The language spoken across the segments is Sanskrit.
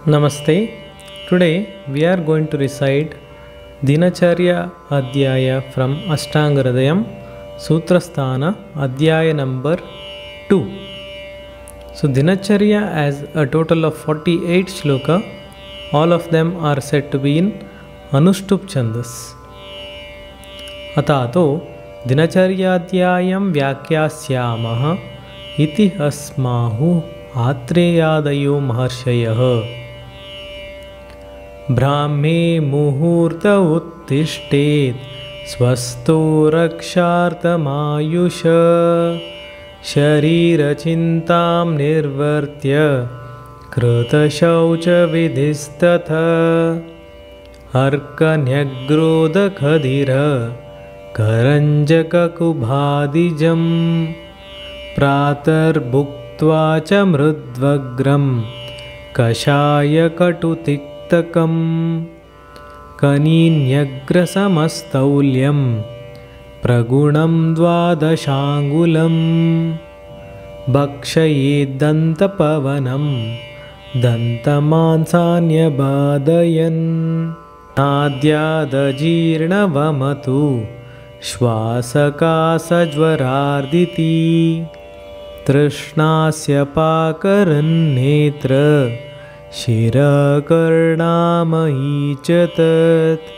Namaste. Today we are going to recite Dinacharya Adhyaya from Ashtanga Hridayam, Sutrasthana Adhyaya number 2. So Dinacharya has a total of 48 shloka. All of them are said to be in Anushtup Chandas. Atato Dinacharyaadhyayam Vyakyasyamaha iti asmahu आत्रेयादयो महर्षयः ब्राह्मे मुहूर्त उत्तिष्ठेत् स्वस्थो रक्षार्थमायुष शरीरचिन्तां निर्वर्त्य कृतशौचविधिस्तथ अर्कन्यग्रोदखधिर करञ्जककुभादिजं प्रातर्भुक्त्वा च मृद्वग्रं कषायकटुतिक्तकं कनीन्यग्रसमस्तौल्यं प्रगुणं द्वादशाङ्गुलं भक्षयेद्दन्तपवनं दन्तमांसान्यबाधयन् नाद्यादजीर्णवमतु श्वासकासज्वरार्दिति तृष्णास्य पाकरन्नेत्र शिरकर्णामयी च तत्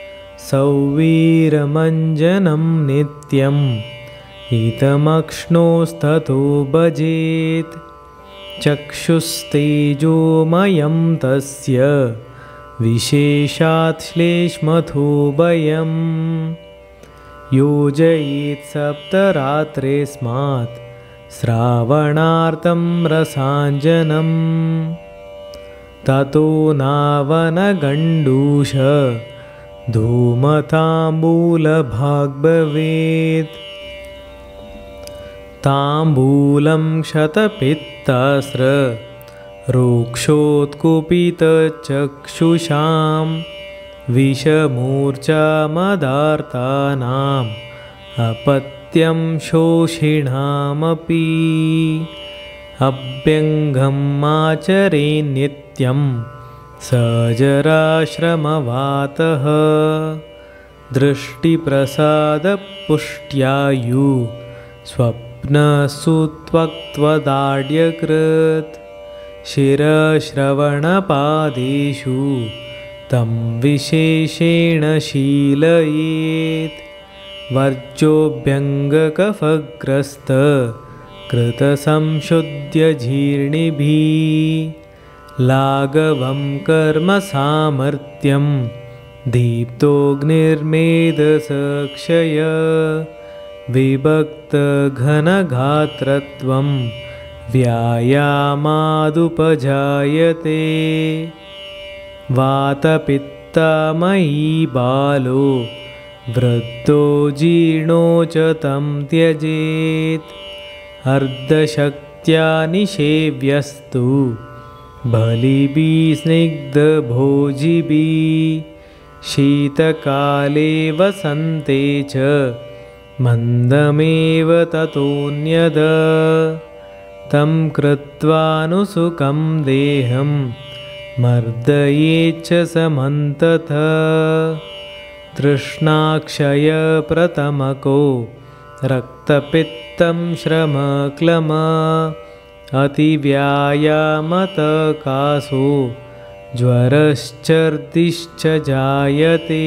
सौवीरमञ्जनं नित्यं हितमक्ष्णोस्ततो भजेत् चक्षुस्तेजोमयं तस्य विशेषात् श्लेष्मथोभयं योजयेत् सप्तरात्रेस्मात् श्रावणार्तं रसाञ्जनं ततो नावनगण्डूष धूमताम्बूलभाग् भवेत् ताम्बूलं क्षतपित्तास्र रोक्षोत्कुपितचक्षुषां विषमूर्छामदार्तानाम् अपत्यं शोषिणामपि अभ्यङ्गमाचरेन् नित्यं सजराश्रमवातः दृष्टिप्रसादपुष्ट्यायु स्वप्नसुत्वक्त्वदाढ्यकृत् शिरश्रवणपादेषु तं विशेषेण शीलयेत् वर्जोऽभ्यङ्गकफग्रस्त कृतसंशुद्ध्यजीर्णिभिः लाघवं कर्मसामर्थ्यं दीप्तोऽग्निर्मेधसक्षय विभक्तघनगात्रत्वं व्यायामादुपजायते वातपित्तमयी बालो वृद्धो जीर्णो च तं त्यजेत् अर्धशक्त्या निषेव्यस्तु बलिभिः स्निग्धभोजिभिः शीतकाले वसन्ते च मन्दमेव ततोऽन्यद तं कृत्वानुसुखं देहं मर्दयेच्च समन्तत तृष्णाक्षयप्रथमको रक्तपित्तं श्रमक्लम अतिव्यायामतकासो ज्वरश्चर्दिश्च जायते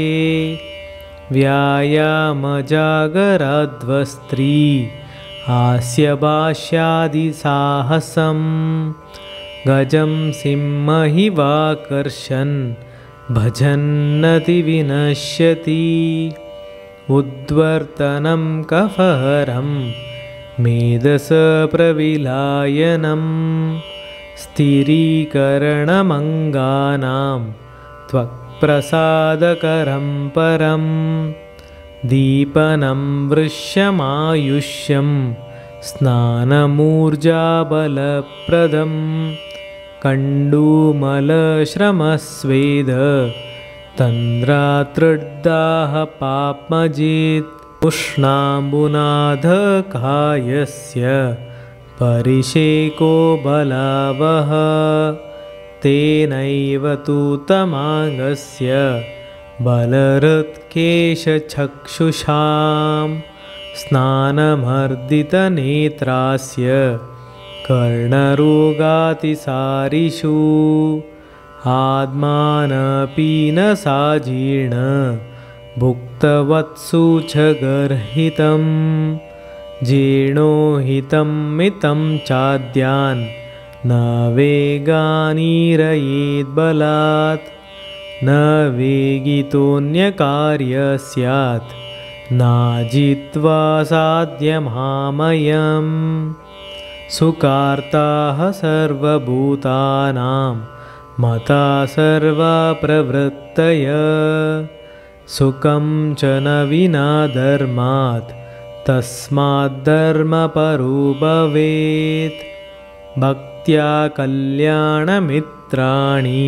व्यायामजागराद्वस्त्री हास्यभाष्यादिसाहसं गजं सिंहमिवाकर्षन् भजन्नतिविनश्यति उद्वर्तनं कफहरं मेधसप्रविलायनं स्थिरीकरणमङ्गानां त्वक्प्रसादकरं परं दीपनं वृष्यमायुष्यं स्नानमूर्जाबलप्रदं कण्डूमलश्रमस्वेद तन्द्रातृड्दाह पाप्मजित् उष्णाम्बुनाधकायस्य परिषेको बलावः तेनैव तु तमाङ्गस्य बलहृत्केशचक्षुषां स्नानमर्दितनेत्रास्य कर्णरोगातिसारिषु आत्मानपीनसाजीर्ण भुक्तवत्सु च गर्हितं जीर्णोहितं मितं चाद्यान् न वेगानीरयेद्बलात् न वेगितोऽन्यकार्य स्यात् नाजित्वा साध्यमामयम् सुकार्ताः सर्वभूतानां मता सर्वा प्रवृत्तय सुखं च न विना धर्मात् तस्माद्धर्मपरो भवेत् भक्त्या कल्याणमित्राणि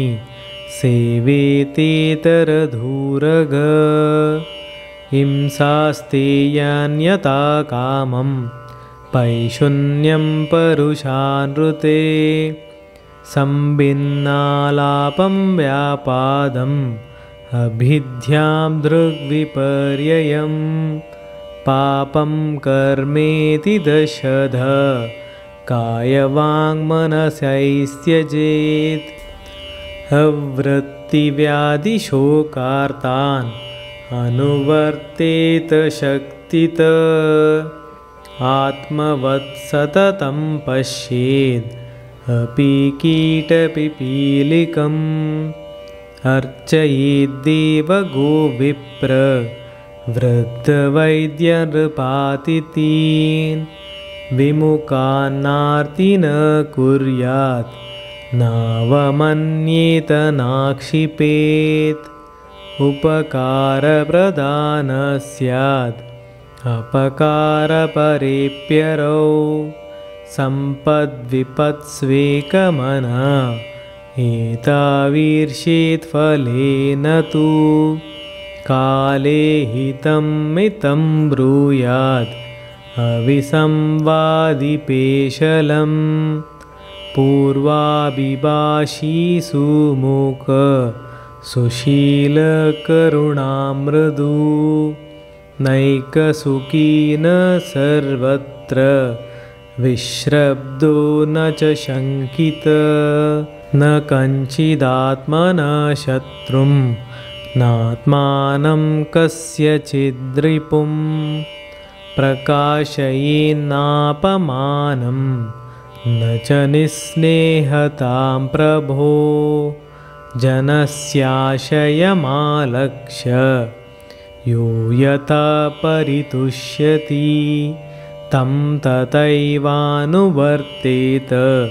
सेवेतेतरधूरग हिंसास्तेयान्यथा कामं पैशून्यं परुषानृते संभिन्नालापं व्यापादम् अभिध्यां दृग्विपर्ययम् पापं कर्मेति दशधा कायवाङ्मनसैस्त्यजेत् अवृत्तिव्याधिशोकार्तान् अनुवर्तेत शक्तित आत्मवत् सततं पश्येद् अपि कीटपिपीलिकम् अर्चयेद्देवगो विप्र वृद्धवैद्यनृपातिथीन् विमुखान्नार्ति न कुर्यात् नावमन्येत नाक्षिपेत् उपकारप्रदानः स्यात् अपकारपरेप्यरौ सम्पद्विपत्स्वेकमनः एतावीर्षेत् फलेन तु काले हितं मितं ब्रूयात् अविसंवादिपेशलं पूर्वाभिभाषीषु मूक सुशीलकरुणामृदु नैकसुखी न सर्वत्र विश्रब्दो न च शङ्कित न कञ्चिदात्मनः शत्रुं नात्मानं कस्यचिद्रिपुं प्रकाशयेन्नापमानं न च निःस्नेहतां प्रभो जनस्याशयमालक्ष्य यो यथा परितुष्यति तं तथैवानुवर्तेत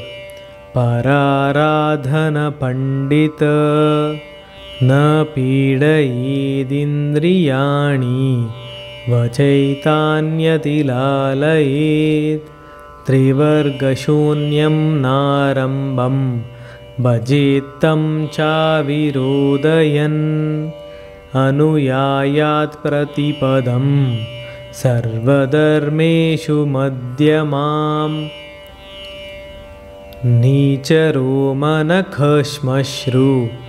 पराराधनपण्डित न पीडयेदिन्द्रियाणि वचैतान्यतिलालयेत् त्रिवर्गशून्यं नारम्भं भजेत्तं चाविरोधयन् अनुयायात् प्रतिपदं सर्वधर्मेषु मध्यमाम् नीचरोमनखश्मश्रु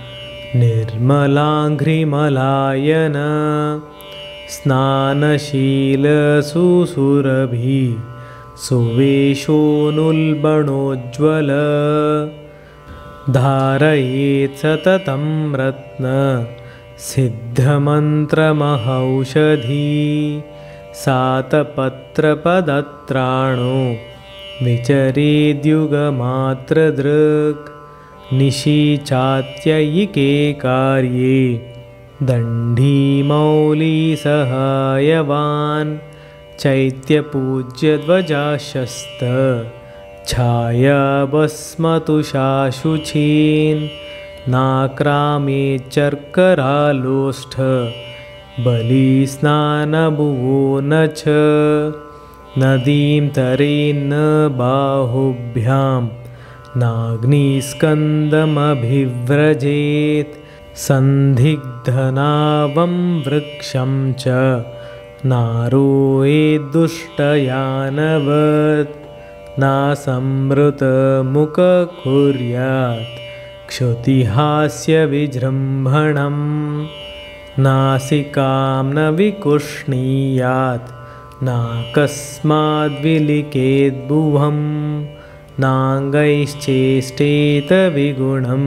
निर्मलाङ्घ्रिमलायन स्नानशीलसुसुरभि सुवेशोनुल्बणोज्ज्वल धारयेत् सततं रत्न सिद्धमन्त्रमहौषधी सातपत्रपदत्राणो विचरेद्युगमात्रदृक् निशिचात्ययिके कार्ये दण्डीमौलिसहायवान् चैत्यपूज्यध्वजाशस्त छायाभस्मतुषाशुचीन् नाक्रामे चर्करालोष्ठ बलिस्नानभुवो न च नदीं तरेन्न बाहुभ्यां नाग्निस्कन्दमभिव्रजेत् सन्दिग्धनावं वृक्षं च नारोहेद्दुष्टयानवत् नासंमृतमुख कुर्यात् क्षुतिहास्यविजृम्भणं नासिकां न विकुष्णीयात् नाकस्माद्विलिखेद्भुवं नाङ्गैश्चेष्टेत विगुणं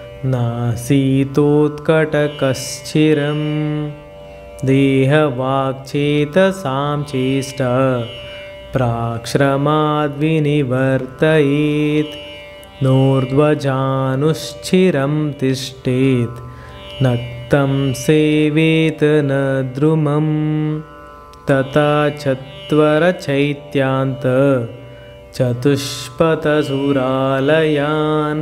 नासीतोत्कटकश्चिरं देहवाक्चेतसां चेष्टा प्राक्श्रमाद्विनिवर्तयेत् नोर्ध्वजानुश्चिरं तिष्ठेत् नक्तं सेवेत न द्रुमं तथा चत्वरचैत्यान्त चतुष्पथसुरालयान्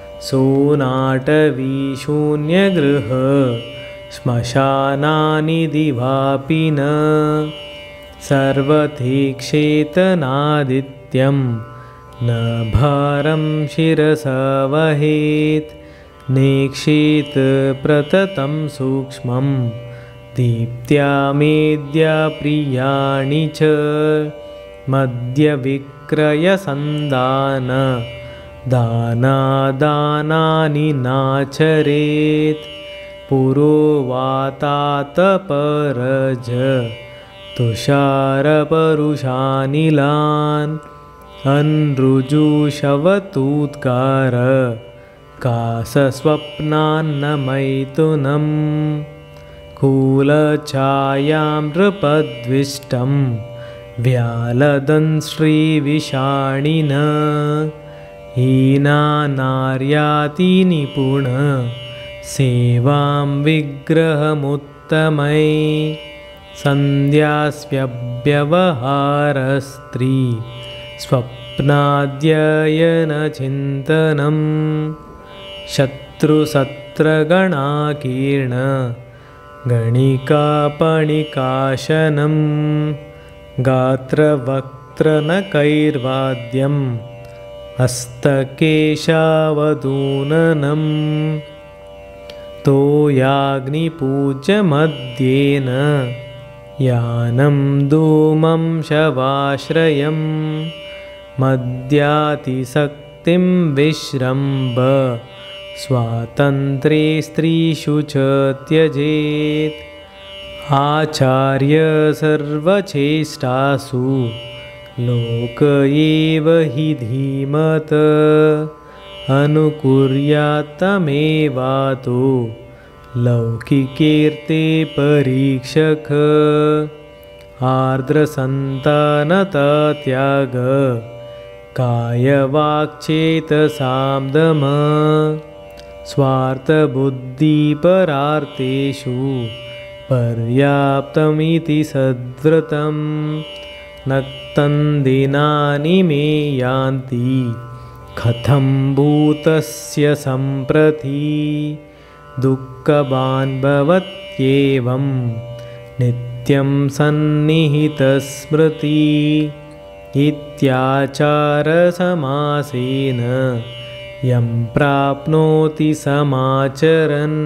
सोनाटवीशून्यगृह श्मशानानि दिवापि न सर्वतीक्षेतनादित्यं न भारं शिरसा वहेत् नेक्षेत प्रततं सूक्ष्मं दीप्त्या मेद्या प्रियाणि च मद्यविक्रयसन्दान दानानि नाचरेत् पुरोवातातपरज तुषारपरुषानिलान् अनृजुषवतूत्कार कासस्वप्नान्न मैथुनं कूलछायां नृपद्विष्टं व्यालदन् श्रीविषाणिन हीनानार्याति निपुण सेवां विग्रहमुत्तमै सन्ध्यास्व्यव्यवहारस्त्री स्वप्नाध्ययनचिन्तनं शत्रुसत्रगणाकीर्ण गणिकापणिकाशनं गात्रवक्त्रनखैर्वाद्यं हस्तकेशावधूननं तोयाग्निपूज्यमध्येन यानं धूमं शवाश्रयं मद्यातिशक्तिं विश्रम्भ स्वातन्त्र्ये स्त्रीषु च त्यजेत् आचार्य सर्वचेष्टासु लोक एव हि धीमत अनुकुर्यात्तमेवातो लौकिकीर्ते परीक्षक आर्द्रसन्तानतत्याग कायवाक्चेतसां दम स्वार्थबुद्धिपरार्थेषु पर्याप्तमिति सद्व्रतं नक्तन्दिनानि मे यान्ति कथं भूतस्य सम्प्रति दुःखवान् भवत्येवं नित्यं सन्निहितस्मृति इत्याचारसमासेन यं प्राप्नोति समाचरन्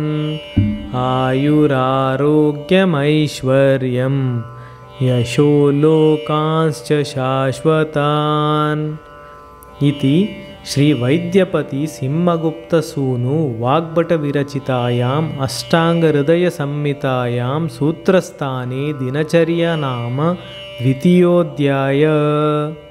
आयुरारोग्यमैश्वर्यं यशो लोकांश्च शाश्वतान् इति श्रीवैद्यपति सिंहगुप्तसूनु वाग्भटविरचितायाम् अष्टाङ्गहृदयसंहितायां सूत्रस्थाने दिनचर्या नाम द्वितीयोऽध्यायः।